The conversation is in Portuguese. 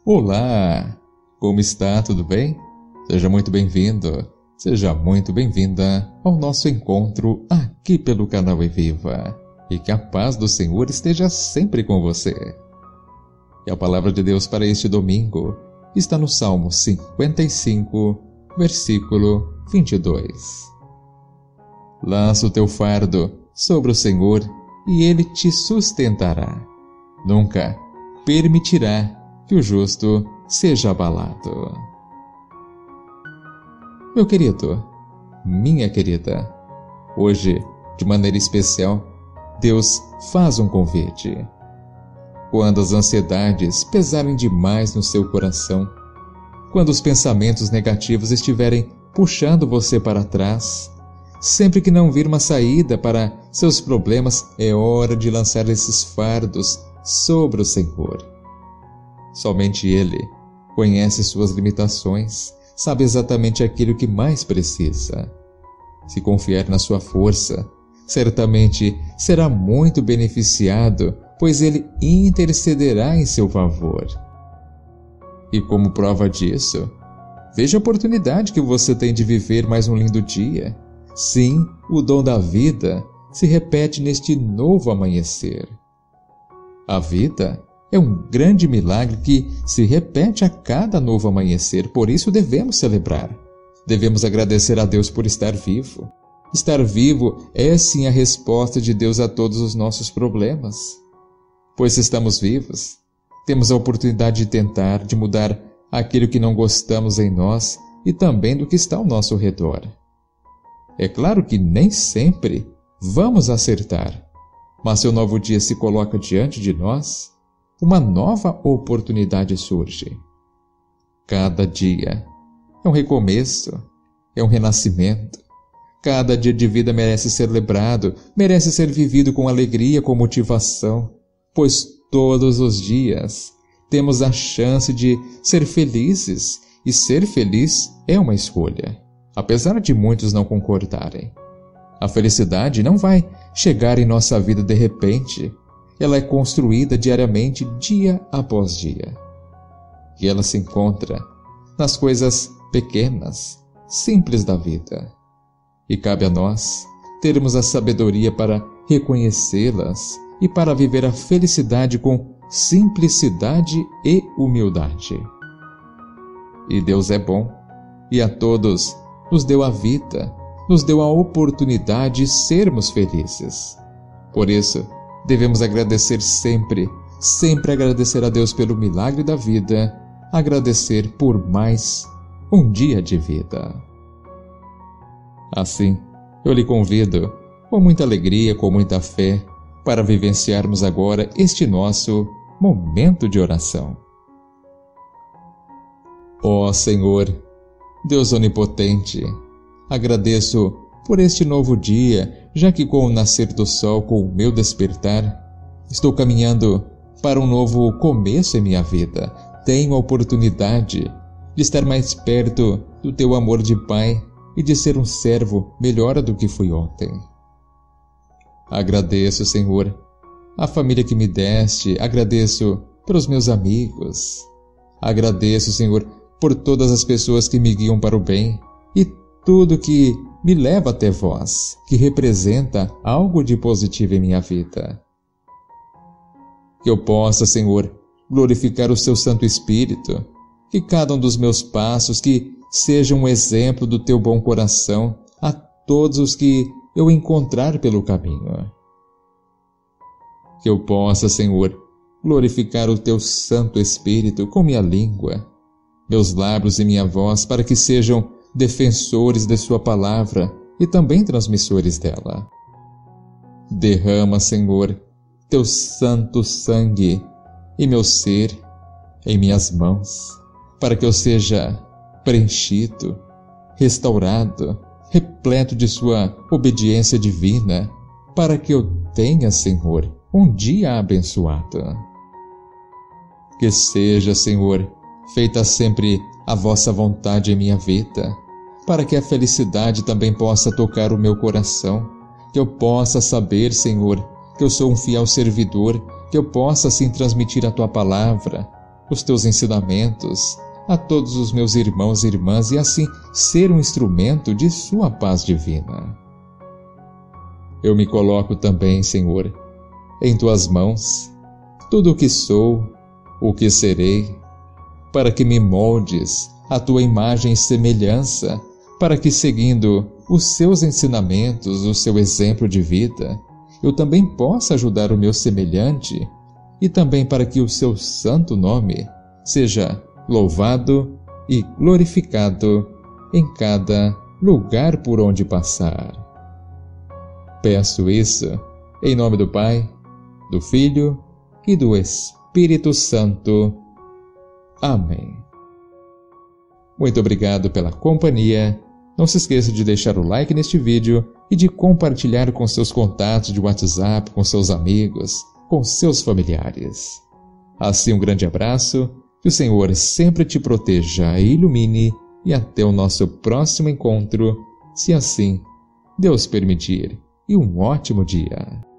Olá! Como está? Tudo bem? Seja muito bem-vindo, seja muito bem-vinda ao nosso encontro aqui pelo canal Eviva. E que a paz do Senhor esteja sempre com você. E a palavra de Deus para este domingo está no Salmo 55, versículo 22. Lança o teu fardo sobre o Senhor e Ele te sustentará. Nunca permitirá que o justo seja abalado. Meu querido, minha querida, hoje, de maneira especial, Deus faz um convite. Quando as ansiedades pesarem demais no seu coração, quando os pensamentos negativos estiverem puxando você para trás, sempre que não vir uma saída para seus problemas, é hora de lançar esses fardos sobre o Senhor. Somente Ele conhece suas limitações, sabe exatamente aquilo que mais precisa. Se confiar na sua força, certamente será muito beneficiado, pois Ele intercederá em seu favor. E como prova disso, veja a oportunidade que você tem de viver mais um lindo dia. Sim, o dom da vida se repete neste novo amanhecer. A vida é um grande milagre que se repete a cada novo amanhecer, por isso devemos celebrar. Devemos agradecer a Deus por estar vivo. Estar vivo é sim a resposta de Deus a todos os nossos problemas. Pois se estamos vivos, temos a oportunidade de tentar, de mudar aquilo que não gostamos em nós e também do que está ao nosso redor. É claro que nem sempre vamos acertar, mas se o novo dia se coloca diante de nós, uma nova oportunidade surge. Cada dia é um recomeço, é um renascimento. Cada dia de vida merece ser lembrado, merece ser vivido com alegria, com motivação, pois todos os dias temos a chance de ser felizes, e ser feliz é uma escolha, apesar de muitos não concordarem. A felicidade não vai chegar em nossa vida de repente. Ela é construída diariamente, dia após dia. E ela se encontra nas coisas pequenas, simples da vida. E cabe a nós termos a sabedoria para reconhecê-las e para viver a felicidade com simplicidade e humildade. E Deus é bom, e a todos nos deu a vida, nos deu a oportunidade de sermos felizes. Por isso, devemos agradecer sempre, sempre agradecer a Deus pelo milagre da vida, agradecer por mais um dia de vida. Assim, eu lhe convido, com muita alegria, com muita fé, para vivenciarmos agora este nosso momento de oração. Ó Senhor, Deus onipotente, agradeço por este novo dia, já que com o nascer do sol, com o meu despertar, estou caminhando para um novo começo em minha vida. Tenho a oportunidade de estar mais perto do teu amor de Pai e de ser um servo melhor do que fui ontem. Agradeço, Senhor, a família que me deste, agradeço pelos meus amigos, agradeço, Senhor, por todas as pessoas que me guiam para o bem e tudo que me leva até vós, que representa algo de positivo em minha vida. Que eu possa, Senhor, glorificar o Seu Santo Espírito, que cada um dos meus passos, que seja um exemplo do Teu bom coração a todos os que eu encontrar pelo caminho. Que eu possa, Senhor, glorificar o Teu Santo Espírito com minha língua, meus lábios e minha voz, para que sejam defensores de Sua palavra e também transmissores dela. Derrama, Senhor, Teu santo sangue em meu ser, em minhas mãos, para que eu seja preenchido, restaurado, repleto de Sua obediência divina, para que eu tenha, Senhor, um dia abençoado. Que seja, Senhor, feita sempre a vossa vontade em minha vida, para que a felicidade também possa tocar o meu coração, que eu possa saber, Senhor, que eu sou um fiel servidor, que eu possa assim transmitir a Tua palavra, os teus ensinamentos a todos os meus irmãos e irmãs e assim ser um instrumento de sua paz divina. Eu me coloco também, Senhor, em tuas mãos, tudo o que sou, o que serei, para que me moldes a tua imagem e semelhança, para que, seguindo os seus ensinamentos, o seu exemplo de vida, eu também possa ajudar o meu semelhante e também para que o seu santo nome seja louvado e glorificado em cada lugar por onde passar. Peço isso em nome do Pai, do Filho e do Espírito Santo. Amém. Muito obrigado pela companhia. Não se esqueça de deixar o like neste vídeo e de compartilhar com seus contatos de WhatsApp, com seus amigos, com seus familiares. Assim, um grande abraço, que o Senhor sempre te proteja e ilumine, e até o nosso próximo encontro, se assim Deus permitir, e um ótimo dia.